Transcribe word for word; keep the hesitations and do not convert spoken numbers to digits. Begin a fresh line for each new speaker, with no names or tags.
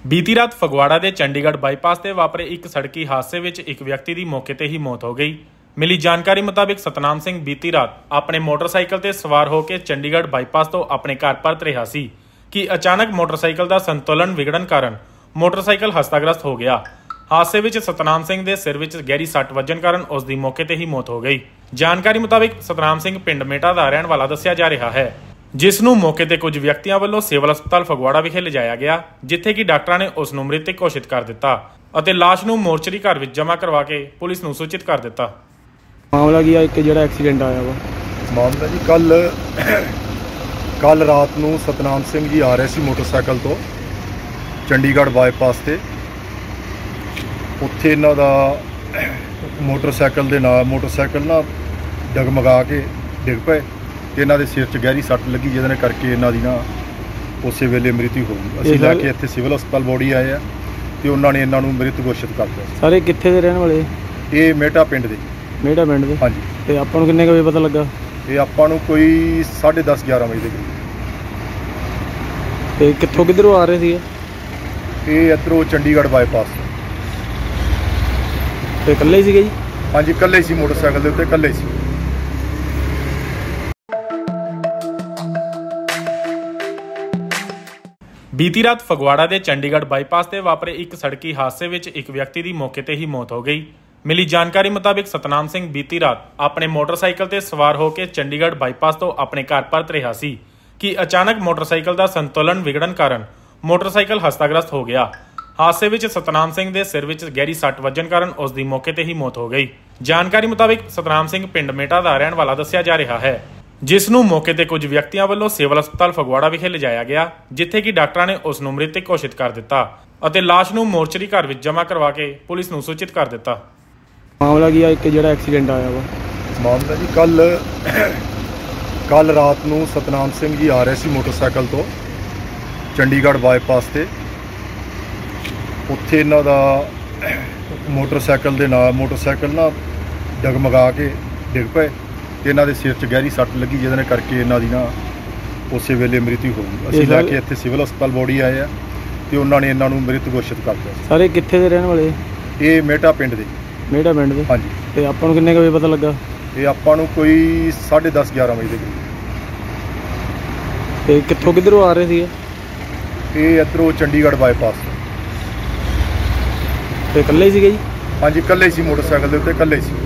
ਬੀਤੀ ਰਾਤ ਫਗਵਾੜਾ ਦੇ ਚੰਡੀਗੜ੍ਹ ਬਾਈਪਾਸ ਤੇ ਵਾਪਰੇ ਇੱਕ ਸੜਕੀ ਹਾਦਸੇ ਵਿੱਚ ਇੱਕ ਵਿਅਕਤੀ ਦੀ ਮੌਕੇ ਤੇ ਹੀ ਮੌਤ ਹੋ ਗਈ। ਮਿਲੀ ਜਾਣਕਾਰੀ ਮੁਤਾਬਿਕ ਸਤਨਾਮ ਸਿੰਘ ਬੀਤੀ ਰਾਤ ਆਪਣੇ ਮੋਟਰਸਾਈਕਲ ਤੇ ਸਵਾਰ ਹੋ ਕੇ ਚੰਡੀਗੜ੍ਹ ਬਾਈਪਾਸ ਤੋਂ ਆਪਣੇ ਘਰ ਪਰਤ ਰਿਹਾ ਸੀ ਕਿ ਅਚਾਨਕ ਮੋਟਰਸਾਈਕਲ ਦਾ ਸੰਤੁਲਨ ਵਿਗੜਨ ਕਾਰਨ ਮੋਟਰਸਾਈਕਲ ਹਸਤਾਗ੍ਰਸਤ ਹੋ ਗਿਆ। ਹਾਦਸੇ ਵਿੱਚ ਸਤਨਾਮ ਸਿੰਘ ਦੇ ਸਿਰ ਵਿੱਚ ਗਹਿਰੀ ਸੱਟ ਵੱਜਣ ਕਾਰਨ ਉਸ ਦੀ ਮੌਕੇ ਤੇ ਹੀ ਮੌਤ ਹੋ ਗਈ। ਜਾਣਕਾਰੀ ਮੁਤਾਬਿਕ ਸਤਨਾਮ ਸਿੰਘ ਪਿੰਡ ਮੇਟਾ ਦਾ ਰਹਿਣ ਵਾਲਾ ਦੱਸਿਆ ਜਾ ਰਿਹਾ ਹੈ, ਜਿਸ ਨੂੰ ਮੌਕੇ ਤੇ ਕੁਝ ਵਿਅਕਤੀਆਂ ਵੱਲੋਂ ਸਿਵਲ ਹਸਪਤਾਲ ਫਗਵਾੜਾ ਵਿਖੇ ਲਿਜਾਇਆ ਗਿਆ, ਜਿੱਥੇ ਕਿ ਡਾਕਟਰਾਂ ਨੇ ਉਸ ਨੂੰ ਮ੍ਰਿਤਕ ਘੋਸ਼ਿਤ ਕਰ ਦਿੱਤਾ ਅਤੇ ਲਾਸ਼ ਨੂੰ ਮੋਰਚਰੀ ਘਰ ਵਿੱਚ ਜਮ੍ਹਾਂ ਕਰਵਾ ਕੇ ਪੁਲਿਸ ਨੂੰ ਸੂਚਿਤ ਕਰ ਦਿੱਤਾ।
ਮਾਮਲਾ ਕੀ ਆ ਇੱਕ ਜਿਹੜਾ ਐਕਸੀਡੈਂਟ ਆਇਆ ਵਾ
ਮਾਮਲਾ ਜੀ ਕੱਲ ਕੱਲ ਰਾਤ ਨੂੰ ਸਤਨਾਮ ਸਿੰਘ ਜੀ ਆ ਰਹੇ ਸੀ ਮੋਟਰਸਾਈਕਲ ਤੋਂ ਚੰਡੀਗੜ੍ਹ ਬਾਈਪਾਸ ਤੇ। ਉੱਥੇ ਇਹਨਾਂ ਦਾ ਮੋਟਰਸਾਈਕਲ ਦੇ ਨਾਲ ਮੋਟਰਸਾਈਕਲ ਨਾ ਡਗਮਗਾ ਕੇ ਡਿੱਗ ਪਏ ਤੇ ਇਹਨਾਂ ਦੇ ਸਿਰ 'ਚ ਗਹਿਰੀ ਸੱਟ ਲੱਗੀ, ਜਿਹਦੇ ਕਰਕੇ ਇਹਨਾਂ ਦੀ ਨਾ ਉਸੇ ਵੇਲੇ ਮ੍ਰਿਤੂ ਹੋ ਗਈ। ਅਸੀਂ ਲੈ ਕੇ ਇੱਥੇ ਸਿਵਲ ਹਸਪਤਾਲ ਬੋਡੀ ਆਏ ਆ ਤੇ ਉਹਨਾਂ ਨੇ ਇਹਨਾਂ ਨੂੰ ਮ੍ਰਿਤ ਘੋਸ਼ਿਤ ਕਰ ਦਿੱਤਾ।
ਸਾਰੇ ਕਿੱਥੇ ਦੇ ਰਹਿਣ ਵਾਲੇ?
ਇਹ ਮੇਟਾ ਪਿੰਡ ਦੇ।
ਮੇਟਾ ਪਿੰਡ ਦੇ?
ਹਾਂਜੀ।
ਤੇ ਆਪਾਂ ਨੂੰ ਕਿੰਨੇ ਕੁ ਵਜੇ ਪਤਾ ਲੱਗਾ?
ਇਹ ਆਪਾਂ ਨੂੰ ਕੋਈ ਸਾਢੇ ਦਸ ਗਿਆਰਾਂ ਵਜੇ ਦੇ ਕਰੀਬ।
ਤੇ ਕਿੱਥੋਂ ਕਿੱਧਰੋਂ ਆ ਰਹੇ ਸੀ?
ਇਹ ਇੱਧਰੋਂ ਚੰਡੀਗੜ੍ਹ ਬਾਈਪਾਸ।
ਤੇ ਇਕੱਲੇ ਹੀ ਸੀਗੇ ਜੀ?
ਹਾਂਜੀ, ਇਕੱਲੇ ਸੀ ਮੋਟਰਸਾਈਕਲ ਦੇ ਉੱਤੇ, ਇਕੱਲੇ ਸੀ।
ਬੀਤੀ ਰਾਤ ਫਗਵਾੜਾ ਦੇ ਚੰਡੀਗੜ੍ਹ ਬਾਈਪਾਸ ਤੇ ਵਾਪਰੇ ਇੱਕ ਸੜਕੀ ਹਾਦਸੇ ਵਿੱਚ ਇੱਕ ਵਿਅਕਤੀ ਦੀ ਮੌਕੇ ਤੇ ਹੀ ਮੌਤ ਹੋ ਗਈ। ਮਿਲੀ ਜਾਣਕਾਰੀ ਮੁਤਾਬਿਕ ਸਤਨਾਮ ਸਿੰਘ ਬੀਤੀ ਰਾਤ ਆਪਣੇ ਮੋਟਰਸਾਈਕਲ ਤੇ ਸਵਾਰ ਹੋ ਕੇ ਚੰਡੀਗੜ੍ਹ ਬਾਈਪਾਸ ਤੋਂ ਆਪਣੇ ਘਰ ਪਰਤ ਰਿਹਾ ਸੀ ਕਿ ਅਚਾਨਕ ਮੋਟਰਸਾਈਕਲ ਦਾ ਸੰਤੁਲਨ ਵਿਗੜਨ ਕਾਰਨ ਮੋਟਰਸਾਈਕਲ ਹਸਤਾਗ੍ਰਸਤ ਹੋ ਗਿਆ। ਹਾਦਸੇ ਵਿੱਚ ਸਤਨਾਮ ਸਿੰਘ ਦੇ ਸਿਰ ਵਿੱਚ ਗਹਿਰੀ ਸੱਟ ਵੱਜਣ ਕਾਰਨ ਉਸ ਦੀ ਮੌਕੇ ਤੇ ਹੀ ਮੌਤ ਹੋ ਗਈ। ਜਾਣਕਾਰੀ ਮੁਤਾਬਿਕ ਸਤਨਾਮ ਸਿੰਘ ਪਿੰਡ ਮੇਟਾ ਦਾ ਰਹਿਣ ਵਾਲਾ ਦੱਸਿਆ ਜਾ ਰਿਹਾ ਹੈ, ਜਿਸ ਨੂੰ ਮੌਕੇ ਤੇ ਕੁਝ ਵਿਅਕਤੀਆਂ ਵੱਲੋਂ ਸਿਵਲ ਹਸਪਤਾਲ ਫਗਵਾੜਾ ਵਿਖੇ ਲਿਜਾਇਆ ਗਿਆ, ਜਿੱਥੇ ਕਿ ਡਾਕਟਰਾਂ ਨੇ ਉਸ ਨੂੰ ਮ੍ਰਿਤਕ ਘੋਸ਼ਿਤ ਕਰ ਦਿੱਤਾ ਅਤੇ ਲਾਸ਼ ਨੂੰ ਮੋਰਚਰੀ ਘਰ ਵਿੱਚ ਜਮ੍ਹਾਂ ਕਰਵਾ ਕੇ ਪੁਲਿਸ ਨੂੰ ਸੂਚਿਤ ਕਰ ਦਿੱਤਾ।
ਮਾਮਲਾ ਕੀ ਆ ਇੱਕ ਜਿਹੜਾ ਐਕਸੀਡੈਂਟ ਆਇਆ ਵਾ
ਮਾਮਲਾ ਜੀ ਕੱਲ ਕੱਲ ਰਾਤ ਨੂੰ ਸਤਨਾਮ ਸਿੰਘ ਜੀ ਆ ਰਹੇ ਸੀ ਮੋਟਰਸਾਈਕਲ ਤੋਂ ਚੰਡੀਗੜ੍ਹ ਬਾਈਪਾਸ ਤੇ। ਉੱਥੇ ਇਹਨਾਂ ਦਾ ਮੋਟਰਸਾਈਕਲ ਦੇ ਨਾਲ ਮੋਟਰਸਾਈਕਲ ਨਾ ਡਗਮਗਾ ਕੇ ਡਿੱਗ ਪਏ ਤੇ ਇਹਨਾਂ ਦੇ ਸਿਰ 'ਚ ਗਹਿਰੀ ਸੱਟ ਲੱਗੀ, ਜਿਹਦੇ ਕਰਕੇ ਇਹਨਾਂ ਦੀ ਨਾ ਉਸੇ ਵੇਲੇ ਮ੍ਰਿਤੂ ਹੋ ਗਈ। ਅਸੀਂ ਲੈ ਕੇ ਇੱਥੇ ਸਿਵਲ ਹਸਪਤਾਲ ਬੋਡੀ ਆਏ ਆ ਤੇ ਉਹਨਾਂ ਨੇ ਇਹਨਾਂ ਨੂੰ ਮ੍ਰਿਤ ਘੋਸ਼ਿਤ ਕਰ ਦਿੱਤਾ।
ਸਾਰੇ ਕਿੱਥੇ ਦੇ ਰਹਿਣ ਵਾਲੇ?
ਇਹ ਮੇਟਾ ਪਿੰਡ ਦੇ।
ਮੇਟਾ ਪਿੰਡ ਦੇ?
ਹਾਂਜੀ।
ਤੇ ਆਪਾਂ ਨੂੰ ਕਿੰਨੇ ਕੁ ਵਜੇ ਪਤਾ ਲੱਗਾ?
ਇਹ ਆਪਾਂ ਨੂੰ ਕੋਈ ਸਾਢੇ ਦਸ ਗਿਆਰਾਂ ਵਜੇ ਦੇ ਕਰੀਬ।
ਤੇ ਕਿੱਥੋਂ ਕਿੱਧਰੋਂ ਆ ਰਹੇ ਸੀ?
ਇਹ ਇੱਧਰੋਂ ਚੰਡੀਗੜ੍ਹ ਬਾਈਪਾਸ।
ਤੇ ਇਕੱਲੇ ਹੀ ਸੀਗੇ ਜੀ?
ਹਾਂਜੀ, ਇਕੱਲੇ ਸੀ ਮੋਟਰਸਾਈਕਲ ਦੇ ਉੱਤੇ, ਇਕੱਲੇ ਸੀ।